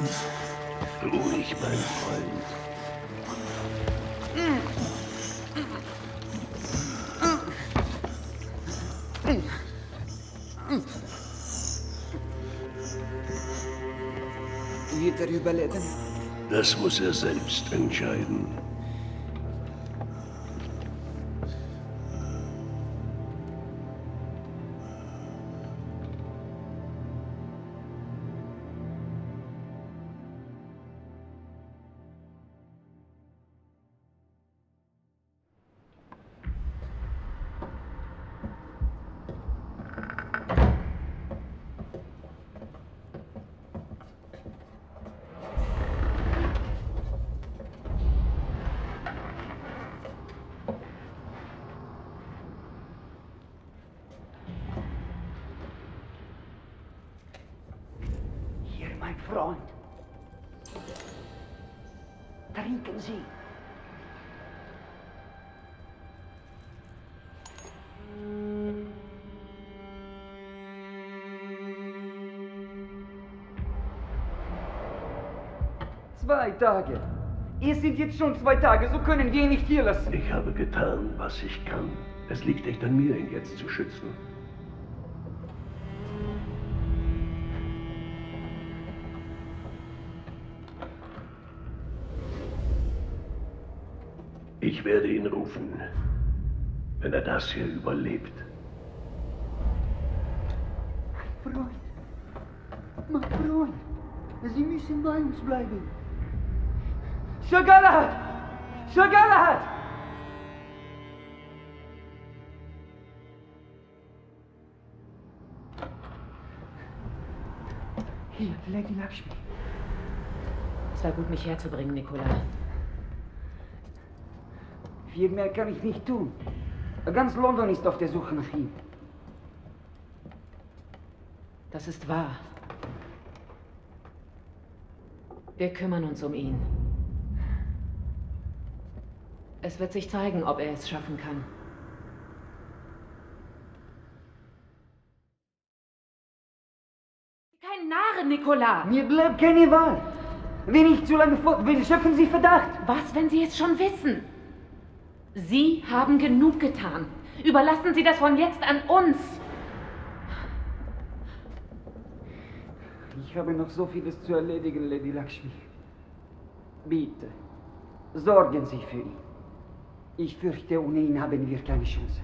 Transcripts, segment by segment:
Ruhig, mein Freund. Wird er überleben? Das muss er selbst entscheiden. Mein Freund. Trinken Sie. Zwei Tage. Es sind jetzt schon 2 Tage, so können wir ihn nicht hier lassen. Ich habe getan, was ich kann. Es liegt echt an mir, ihn jetzt zu schützen. Ich werde ihn rufen, wenn er das hier überlebt. Mein Freund, Sie müssen bei uns bleiben. Shah Galahad! Shah Galahad! Hier, Lady Lakshmi. Es war gut, mich herzubringen, Nicola. Viel mehr kann ich nicht tun. Ganz London ist auf der Suche nach ihm. Das ist wahr. Wir kümmern uns um ihn. Es wird sich zeigen, ob er es schaffen kann. Kein Narren, Nicola! Mir bleibt keine Wahl. Wenn ich zu lange fort bin, schöpfen Sie Verdacht. Was, wenn Sie es schon wissen? Sie haben genug getan. Überlassen Sie das von jetzt an uns. Ich habe noch so vieles zu erledigen, Lady Lakshmi. Bitte, sorgen Sie für ihn. Ich fürchte, ohne ihn haben wir keine Chance.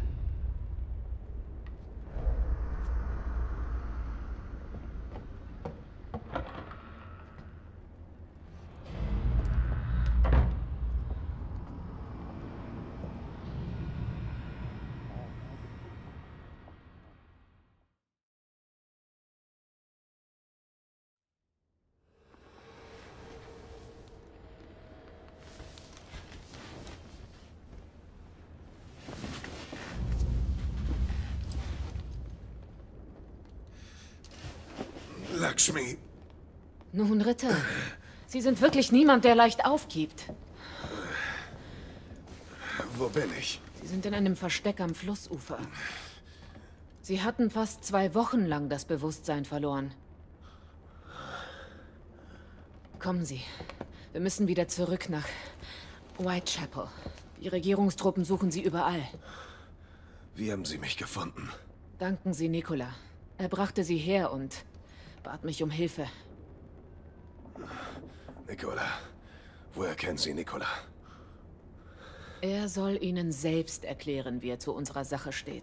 Lakshmi. Nun, Ritter, Sie sind wirklich niemand, der leicht aufgibt. Wo bin ich? Sie sind in einem Versteck am Flussufer. Sie hatten fast 2 Wochen lang das Bewusstsein verloren. Kommen Sie. Wir müssen wieder zurück nach Whitechapel. Die Regierungstruppen suchen Sie überall. Wie haben Sie mich gefunden? Danken Sie Nicola. Er brachte Sie her und bat mich um Hilfe. Nicola. Woher kennen Sie Nicola? Er soll Ihnen selbst erklären, wie er zu unserer Sache steht.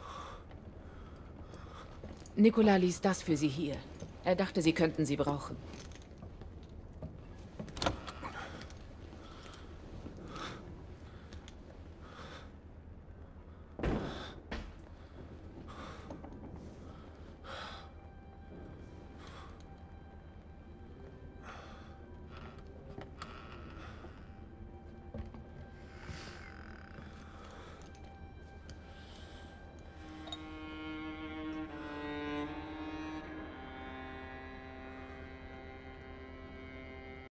Nicola ließ das für Sie hier. Er dachte, Sie könnten sie brauchen.